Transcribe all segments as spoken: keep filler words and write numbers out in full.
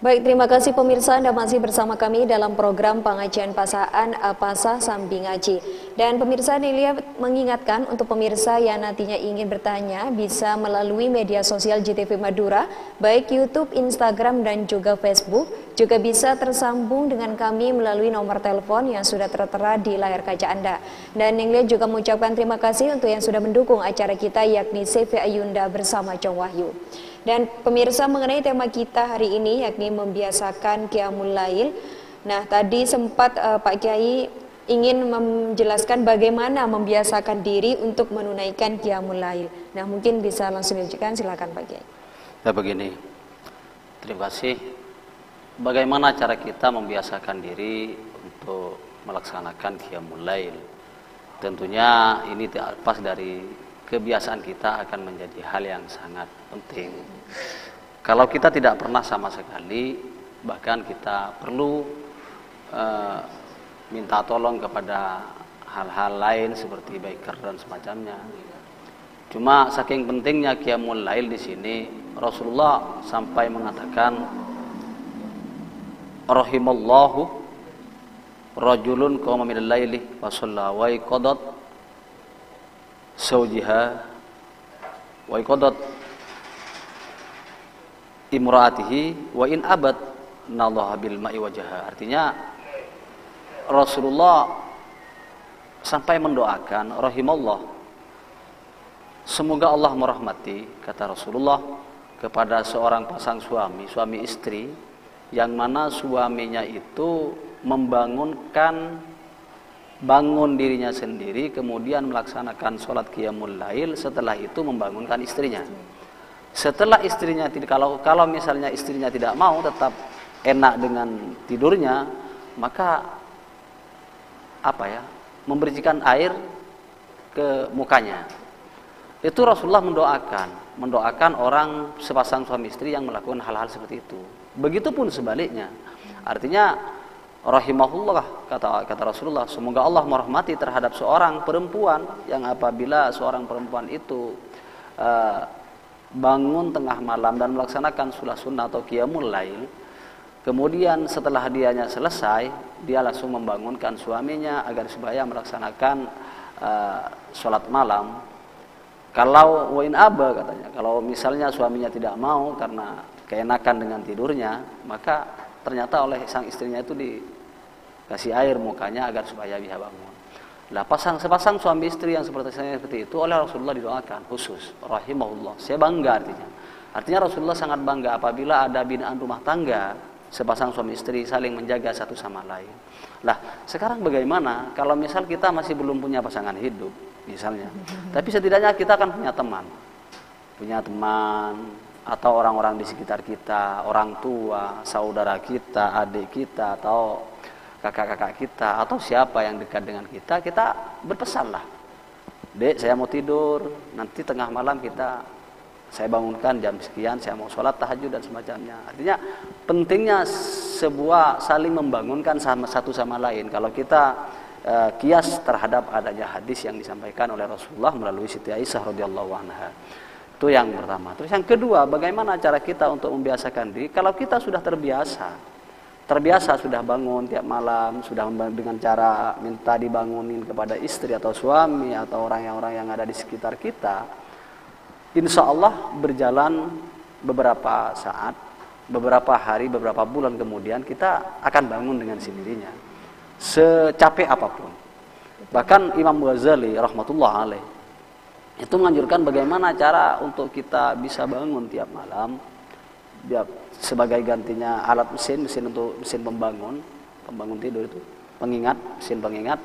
Baik, terima kasih pemirsa, Anda masih bersama kami dalam program pengajian Pasaan Apasa Sambil Ngaji. Dan pemirsa, Nelia mengingatkan untuk pemirsa yang nantinya ingin bertanya bisa melalui media sosial J T V Madura, baik YouTube, Instagram, dan juga Facebook. Juga bisa tersambung dengan kami melalui nomor telepon yang sudah tertera di layar kaca Anda. Dan Nelia juga mengucapkan terima kasih untuk yang sudah mendukung acara kita, yakni C V Ayunda bersama Chong Wahyu. Dan pemirsa, mengenai tema kita hari ini yakni membiasakan Qiyamul Lail. Nah, tadi sempat uh, Pak Kiai ingin menjelaskan bagaimana membiasakan diri untuk menunaikan Qiyamul Lail. Nah, mungkin bisa langsung dilanjutkan, silakan Pak Kiai. Ya begini, terima kasih. Bagaimana cara kita membiasakan diri untuk melaksanakan Qiyamul Lail? Tentunya ini tidak lepas dari kebiasaan kita akan menjadi hal yang sangat penting. Kalau kita tidak pernah sama sekali, bahkan kita perlu uh, minta tolong kepada hal-hal lain seperti biker dan semacamnya. Cuma saking pentingnya Qiyamul Lail di sini, Rasulullah sampai mengatakan, rahimallahu rajulun qama minal laili wa shalla wa qadat zawjiha wa qadat imraatihi wa in abad nallaha bil ma'i wajha. Artinya Rasulullah sampai mendoakan rahimallah, semoga Allah merahmati, kata Rasulullah, kepada seorang pasang suami, suami istri yang mana suaminya itu membangunkan bangun dirinya sendiri, kemudian melaksanakan sholat Qiyamul Lail, setelah itu membangunkan istrinya. Setelah istrinya tidak, kalau kalau misalnya istrinya tidak mau tetap enak dengan tidurnya, maka apa ya, memberikan air ke mukanya. Itu Rasulullah mendoakan, mendoakan orang sepasang suami istri yang melakukan hal-hal seperti itu. Begitupun sebaliknya. Artinya rahimahullah, kata kata Rasulullah, semoga Allah merahmati terhadap seorang perempuan yang apabila seorang perempuan itu uh, bangun tengah malam dan melaksanakan sholat sunnah atau Qiyamul Lail, kemudian setelah dianya selesai, dia langsung membangunkan suaminya agar supaya melaksanakan uh, sholat malam. Kalau wain aba, katanya, kalau misalnya suaminya tidak mau karena keenakan dengan tidurnya, maka ternyata oleh sang istrinya itu dikasih air mukanya agar supaya bisa bangun. Lah pasang sepasang suami istri yang seperti saya seperti itu oleh Rasulullah didoakan khusus rahimahullah. Saya bangga artinya. Artinya Rasulullah sangat bangga apabila ada binaan rumah tangga, sepasang suami istri saling menjaga satu sama lain. Lah, sekarang bagaimana kalau misal kita masih belum punya pasangan hidup misalnya, tapi setidaknya kita akan punya teman. Punya teman atau orang-orang di sekitar kita, orang tua, saudara kita, adik kita, atau kakak-kakak kita, atau siapa yang dekat dengan kita, kita berpesanlah, dek saya mau tidur, nanti tengah malam kita, saya bangunkan jam sekian, saya mau sholat tahajud dan semacamnya. Artinya pentingnya sebuah saling membangunkan sama satu sama lain. Kalau kita uh, kias terhadap adanya hadis yang disampaikan oleh Rasulullah melalui Siti Aisyah radhiyallahu anha. Itu yang pertama. Terus yang kedua, bagaimana cara kita untuk membiasakan diri? Kalau kita sudah terbiasa, terbiasa sudah bangun tiap malam, sudah dengan cara minta dibangunin kepada istri atau suami atau orang-orang yang ada di sekitar kita, insya Allah berjalan beberapa saat, beberapa hari, beberapa bulan kemudian kita akan bangun dengan sendirinya, secapek apapun. Bahkan Imam Ghazali rahmatullah alaih itu menganjurkan bagaimana cara untuk kita bisa bangun tiap malam. Dia sebagai gantinya alat mesin, mesin untuk mesin pembangun, pembangun tidur itu, pengingat, mesin pengingat.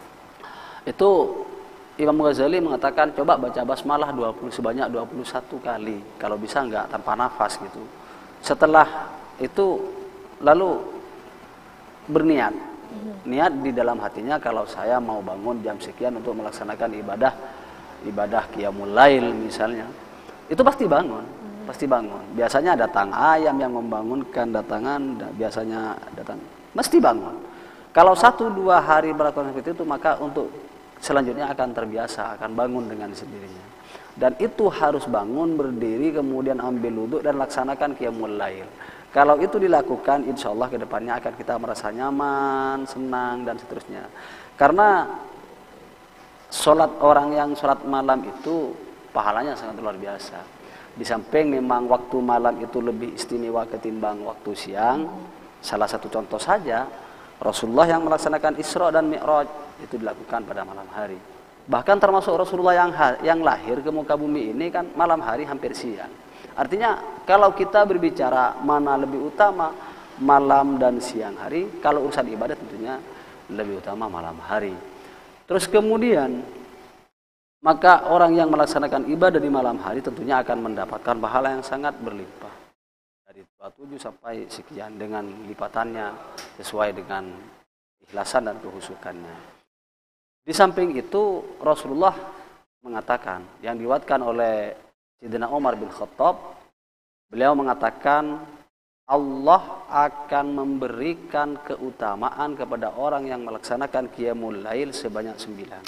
Itu Imam Ghazali mengatakan coba baca basmalah dua puluh sebanyak dua puluh satu kali, kalau bisa enggak tanpa nafas gitu. Setelah itu lalu berniat. Niat di dalam hatinya, kalau saya mau bangun jam sekian untuk melaksanakan ibadah ibadah Qiyamul Lail misalnya, itu pasti bangun, pasti bangun. Biasanya datang ayam yang membangunkan, datangan, biasanya datang, mesti bangun. Kalau satu dua hari melakukan seperti itu, maka untuk selanjutnya akan terbiasa, akan bangun dengan sendirinya. Dan itu harus bangun, berdiri, kemudian ambil wudhu dan laksanakan Qiyamul Lail. Kalau itu dilakukan, insya Allah ke depannya akan kita merasa nyaman, senang, dan seterusnya. Karena sholat orang yang sholat malam itu pahalanya sangat luar biasa. Di samping memang waktu malam itu lebih istimewa ketimbang waktu siang. Salah satu contoh saja, Rasulullah yang melaksanakan Isra dan Mi'raj itu dilakukan pada malam hari. Bahkan termasuk Rasulullah yang, yang lahir ke muka bumi ini kan malam hari hampir siang. Artinya kalau kita berbicara mana lebih utama malam dan siang hari, kalau urusan ibadah tentunya lebih utama malam hari. Terus kemudian maka orang yang melaksanakan ibadah di malam hari tentunya akan mendapatkan pahala yang sangat berlimpah. Dari dua puluh tujuh sampai sekian dengan lipatannya sesuai dengan ikhlasan dan kehusukannya. Di samping itu Rasulullah mengatakan yang diriwayatkan oleh Sayyidina Umar bin Khattab, beliau mengatakan Allah akan memberikan keutamaan kepada orang yang melaksanakan qiyamul lail sebanyak sembilan.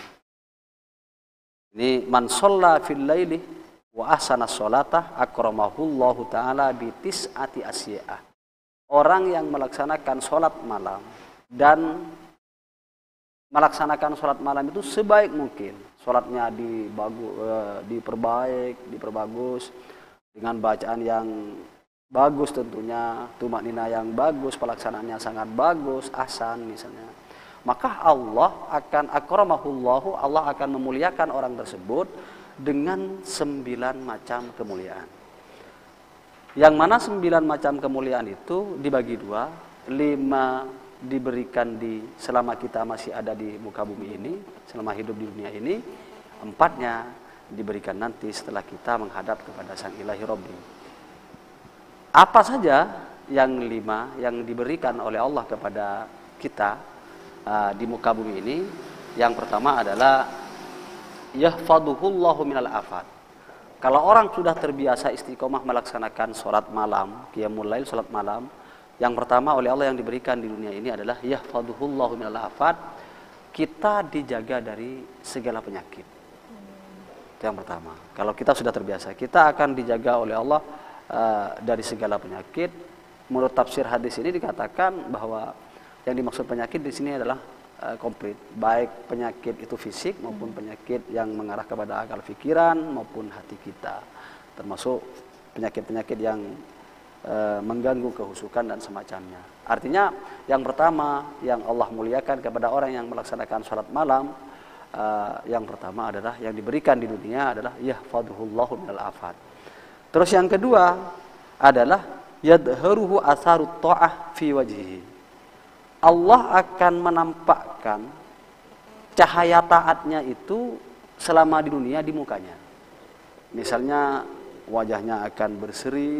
Ini man shalla fil laili wa ahsana sholata akramahullahu ta'ala bi tis'ati asyi'ah. Orang yang melaksanakan sholat malam dan melaksanakan sholat malam itu sebaik mungkin. Sholatnya dibagu, eh, diperbaik, diperbagus dengan bacaan yang bagus tentunya, tumak nina yang bagus, pelaksanaannya sangat bagus, ahsan misalnya. Maka Allah akan akramahullahu, Allah akan memuliakan orang tersebut dengan sembilan macam kemuliaan. Yang mana sembilan macam kemuliaan itu dibagi dua, lima diberikan di selama kita masih ada di muka bumi ini, selama hidup di dunia ini, empatnya diberikan nanti setelah kita menghadap kepada Sang Ilahi Rabbi. Apa saja yang lima yang diberikan oleh Allah kepada kita uh, di muka bumi ini? Yang pertama adalah yahfaduhullahu minal afat. Kalau orang sudah terbiasa istiqomah melaksanakan sholat malam, qiyamul lail, sholat malam, yang pertama oleh Allah yang diberikan di dunia ini adalah yahfaduhullahu minal afat, kita dijaga dari segala penyakit. Itu yang pertama. Kalau kita sudah terbiasa, kita akan dijaga oleh Allah uh, dari segala penyakit. Menurut tafsir hadis ini dikatakan bahwa yang dimaksud penyakit di sini adalah uh, komplit, baik penyakit itu fisik maupun penyakit yang mengarah kepada akal pikiran maupun hati kita, termasuk penyakit-penyakit yang E, mengganggu kehusukan dan semacamnya. Artinya yang pertama yang Allah muliakan kepada orang yang melaksanakan sholat malam, e, yang pertama adalah yang diberikan di dunia adalah yahfaduhullahu minal afat. Terus yang kedua adalah yadharuhu atharut ta'ah fi wajhihi. Allah akan menampakkan cahaya taatnya itu selama di dunia di mukanya. Misalnya wajahnya akan berseri,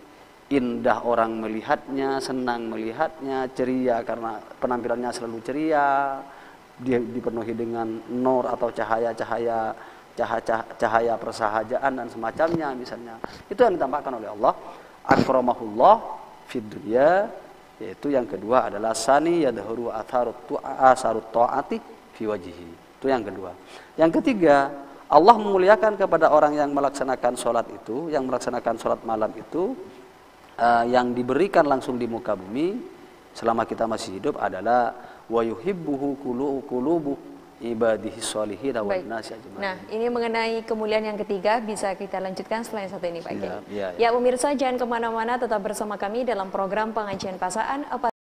indah orang melihatnya, senang melihatnya, ceria karena penampilannya selalu ceria, dia dipenuhi dengan nur atau cahaya-cahaya cahaya, cahaya persahajaan dan semacamnya misalnya. Itu yang ditampakkan oleh Allah. Akramahullah fid dunya, yaitu yang kedua adalah sani yadhuru atharut asarut taati fi wajhihi. Itu yang kedua. Yang ketiga, Allah memuliakan kepada orang yang melaksanakan sholat itu, yang melaksanakan sholat malam itu, Uh, yang diberikan langsung di muka bumi selama kita masih hidup adalah wa yuhibbuhu qulubu ibadihi sholihin wa nasi ajmain. Nah, ini mengenai kemuliaan yang ketiga, bisa kita lanjutkan setelah yang satu ini Pak Kiai. Ya, ya, ya. ya pemirsa, jangan kemana-mana, tetap bersama kami dalam program pengajian pasangan apa